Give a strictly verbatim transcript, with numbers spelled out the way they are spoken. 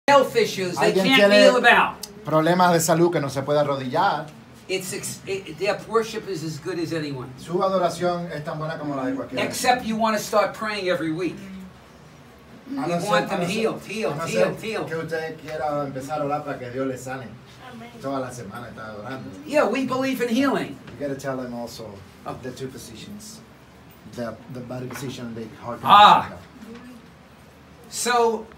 health issues they Alguien can't tiene kneel about. problemas de salud que no se puede arrodillar. It's ex it, their worship is as good as anyone. Su adoración es tan buena como la de cualquiera. Except you want to start praying every week. You A no ser- want a them no ser- healed, healed, a no ser healed, healed. que usted quiera empezar a orar para que Dios le sane. Toda la semana está orando. Yeah, we believe in healing. You got to tell them also of the two positions, the the body position and the heart position. Ah. So